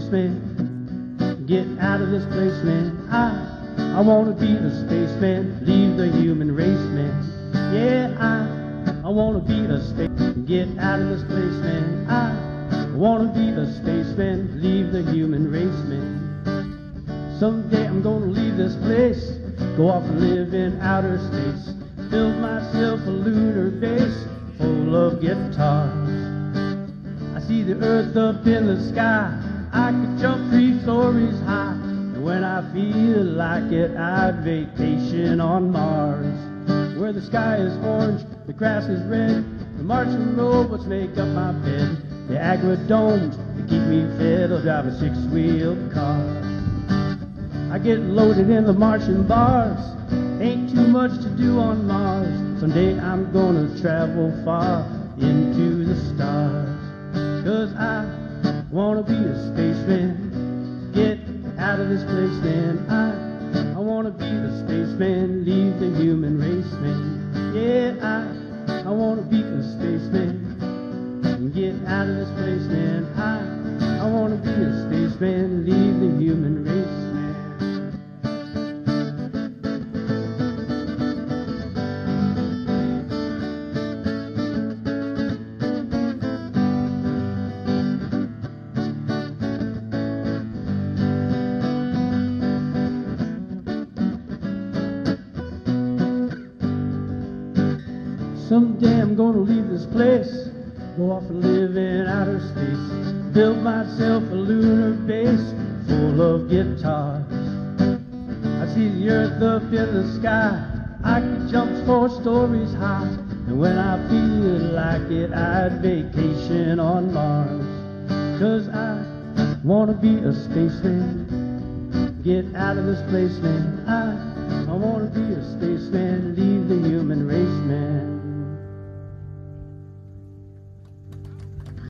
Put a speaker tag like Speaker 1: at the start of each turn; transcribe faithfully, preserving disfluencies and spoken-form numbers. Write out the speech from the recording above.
Speaker 1: spaceman. Get out of this place, man. I, I wanna be the spaceman. Leave the human race, man. Yeah, I, I wanna be the spaceman. Get out of this place, man. I, I wanna be the spaceman. Leave the human race, man. Someday I'm gonna leave this place, go off and live in outer space. Build myself a lunar base full of guitars. I see the earth up in the sky, I could jump three stories high. And when I feel like it, I'd vacation on Mars, where the sky is orange, the grass is red, the Martian robots make up my bed, the agri-domes to keep me fed, I'll drive a six-wheel car. I get loaded in the Martian bars, ain't too much to do on Mars. Someday I'm gonna travel far into the stars. Cause I wanna be a spaceman. Get out of this place, man. I, I wanna be the spaceman. Leave the human race, man. Yeah, I, I wanna be a spaceman. Get out of this place, man. I, I wanna be a spaceman. Leave the human race, man. Someday I'm gonna leave this place, go off and live in outer space, build myself a lunar base full of guitars. I see the earth up in the sky, I could jump four stories high. And when I feel like it, I'd vacation on Mars. Cause I wanna be a spaceman. Get out of this place, man. I, I wanna be a spaceman.